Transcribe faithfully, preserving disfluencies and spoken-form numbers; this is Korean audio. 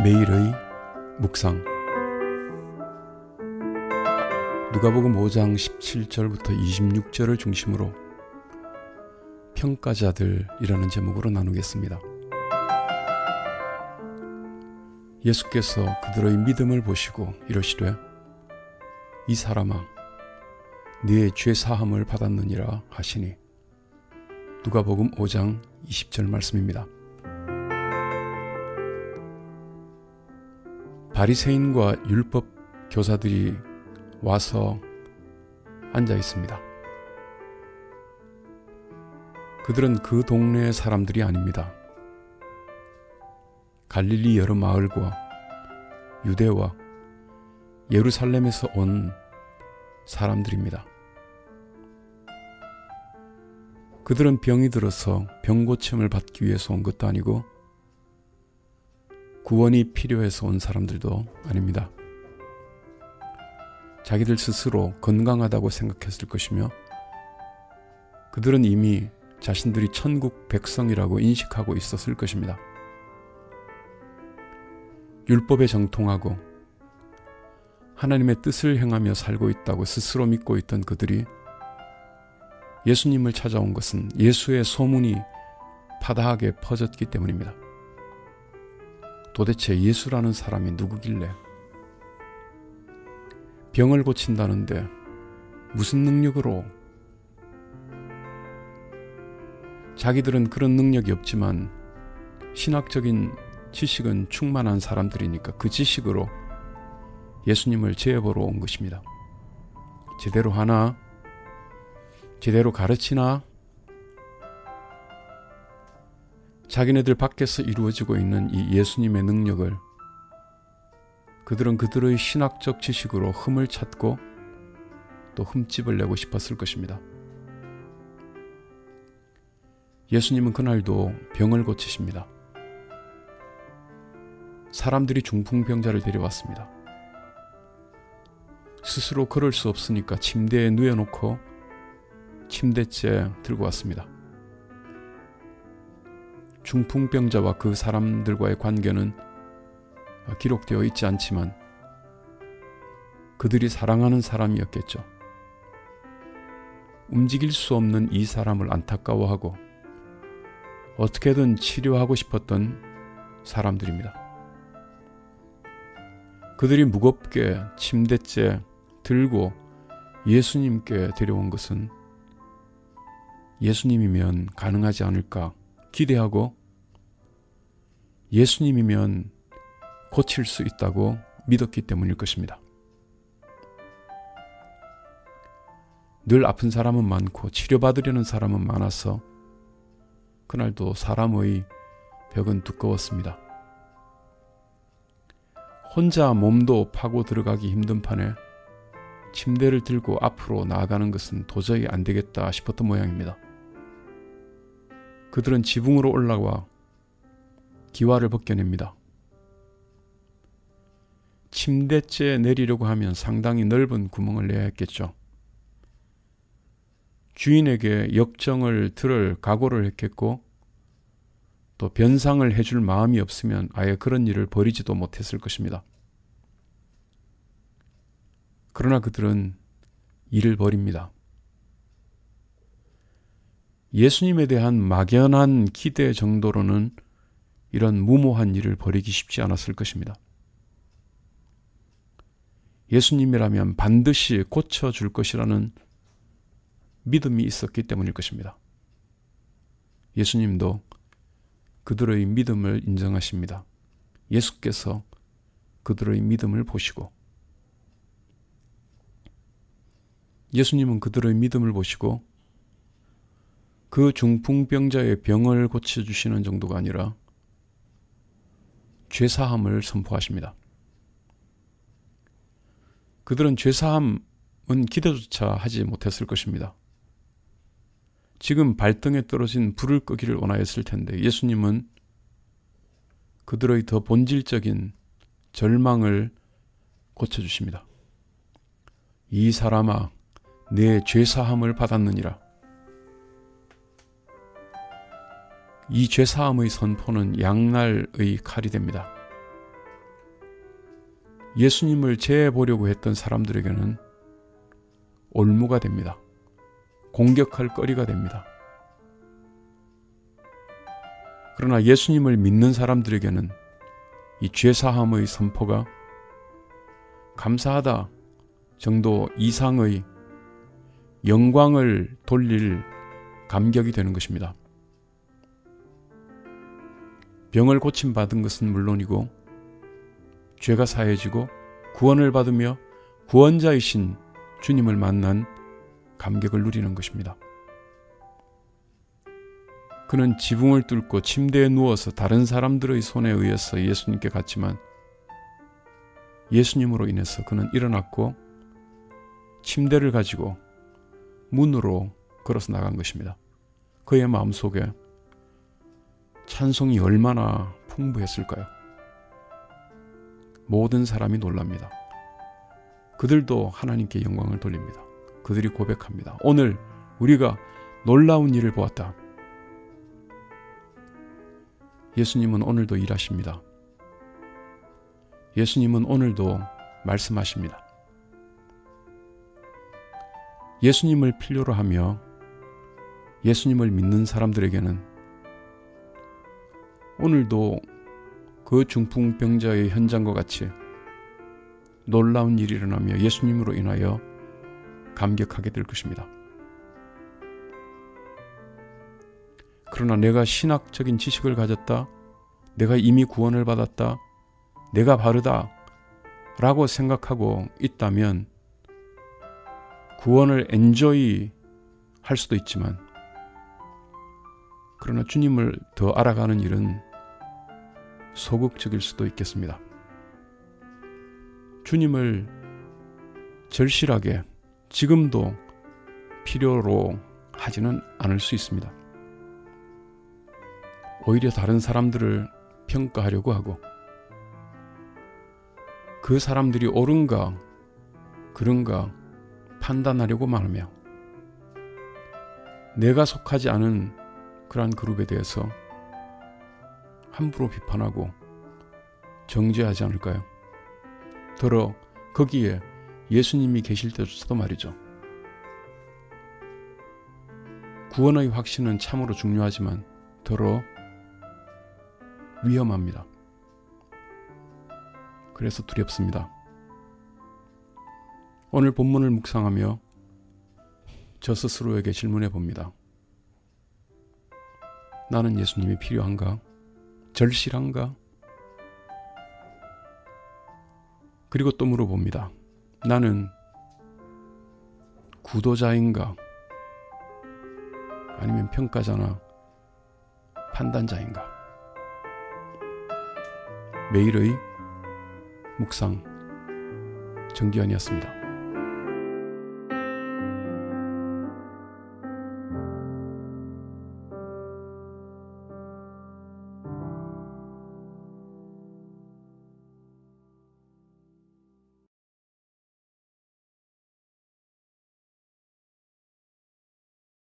매일의 묵상. 누가복음 오 장 십칠 절부터 이십육 절을 중심으로 평가자들이라는 제목으로 나누겠습니다. 예수께서 그들의 믿음을 보시고 이르시되 이 사람아 네의 죄사함을 받았느니라 하시니, 누가복음 오 장 이십 절 말씀입니다. 바리새인과 율법 교사들이 와서 앉아 있습니다. 그들은 그 동네의 사람들이 아닙니다. 갈릴리 여러 마을과 유대와 예루살렘에서 온 사람들입니다. 그들은 병이 들어서 병고침을 받기 위해서 온 것도 아니고 구원이 필요해서 온 사람들도 아닙니다. 자기들 스스로 건강하다고 생각했을 것이며 그들은 이미 자신들이 천국 백성이라고 인식하고 있었을 것입니다. 율법에 정통하고 하나님의 뜻을 행하며 살고 있다고 스스로 믿고 있던 그들이 예수님을 찾아온 것은 예수의 소문이 파다하게 퍼졌기 때문입니다. 도대체 예수라는 사람이 누구길래 병을 고친다는데 무슨 능력으로? 자기들은 그런 능력이 없지만 신학적인 지식은 충만한 사람들이니까 그 지식으로 예수님을 제어보러 온 것입니다. 제대로 하나? 제대로 가르치나? 자기네들 밖에서 이루어지고 있는 이 예수님의 능력을 그들은 그들의 신학적 지식으로 흠을 찾고 또 흠집을 내고 싶었을 것입니다. 예수님은 그날도 병을 고치십니다. 사람들이 중풍병자를 데려왔습니다. 스스로 걸을 수 없으니까 침대에 누워놓고 침대째 들고 왔습니다. 중풍병자와 그 사람들과의 관계는 기록되어 있지 않지만 그들이 사랑하는 사람이었겠죠. 움직일 수 없는 이 사람을 안타까워하고 어떻게든 치료하고 싶었던 사람들입니다. 그들이 무겁게 침대째 들고 예수님께 데려온 것은 예수님이면 가능하지 않을까 기대하고 예수님이면 고칠 수 있다고 믿었기 때문일 것입니다. 늘 아픈 사람은 많고 치료받으려는 사람은 많아서 그날도 사람의 벽은 두꺼웠습니다. 혼자 몸도 파고 들어가기 힘든 판에 침대를 들고 앞으로 나아가는 것은 도저히 안 되겠다 싶었던 모양입니다. 그들은 지붕으로 올라와 기와를 벗겨냅니다. 침대째 내리려고 하면 상당히 넓은 구멍을 내야 했겠죠. 주인에게 역정을 들을 각오를 했겠고 또 변상을 해줄 마음이 없으면 아예 그런 일을 벌이지도 못했을 것입니다. 그러나 그들은 일을 벌입니다. 예수님에 대한 막연한 기대 정도로는 이런 무모한 일을 벌이기 쉽지 않았을 것입니다. 예수님이라면 반드시 고쳐줄 것이라는 믿음이 있었기 때문일 것입니다. 예수님도 그들의 믿음을 인정하십니다. 예수께서 그들의 믿음을 보시고 예수님은 그들의 믿음을 보시고 그 중풍병자의 병을 고쳐주시는 정도가 아니라 죄사함을 선포하십니다. 그들은 죄사함은 기대조차 하지 못했을 것입니다. 지금 발등에 떨어진 불을 끄기를 원하였을 텐데 예수님은 그들의 더 본질적인 절망을 고쳐주십니다. 이 사람아 내 죄사함을 받았느니라. 이 죄사함의 선포는 양날의 칼이 됩니다. 예수님을 재보려고 했던 사람들에게는 올무가 됩니다. 공격할 거리가 됩니다. 그러나 예수님을 믿는 사람들에게는 이 죄사함의 선포가 감사하다 정도 이상의 영광을 돌릴 감격이 되는 것입니다. 병을 고침받은 것은 물론이고 죄가 사해지고 구원을 받으며 구원자이신 주님을 만난 감격을 누리는 것입니다. 그는 지붕을 뚫고 침대에 누워서 다른 사람들의 손에 의해서 예수님께 갔지만 예수님으로 인해서 그는 일어났고 침대를 가지고 문으로 걸어서 나간 것입니다. 그의 마음속에 찬송이 얼마나 풍부했을까요? 모든 사람이 놀랍니다. 그들도 하나님께 영광을 돌립니다. 그들이 고백합니다. 오늘 우리가 놀라운 일을 보았다. 예수님은 오늘도 일하십니다. 예수님은 오늘도 말씀하십니다. 예수님을 필요로 하며 예수님을 믿는 사람들에게는 오늘도 그 중풍병자의 현장과 같이 놀라운 일이 일어나며 예수님으로 인하여 감격하게 될 것입니다. 그러나 내가 신학적인 지식을 가졌다, 내가 이미 구원을 받았다, 내가 바르다 라고 생각하고 있다면 구원을 엔조이 할 수도 있지만 그러나 주님을 더 알아가는 일은 소극적일 수도 있겠습니다. 주님을 절실하게 지금도 필요로 하지는 않을 수 있습니다. 오히려 다른 사람들을 평가하려고 하고 그 사람들이 옳은가 그른가 판단하려고만 하며 내가 속하지 않은 그러한 그룹에 대해서 함부로 비판하고 정죄하지 않을까요? 더러 거기에 예수님이 계실 때조차도 말이죠. 구원의 확신은 참으로 중요하지만 더러 위험합니다. 그래서 두렵습니다. 오늘 본문을 묵상하며 저 스스로에게 질문해 봅니다. 나는 예수님이 필요한가? 절실한가? 그리고 또 물어봅니다. 나는 구도자인가? 아니면 평가자나 판단자인가? 매일의 묵상 정기환이었습니다.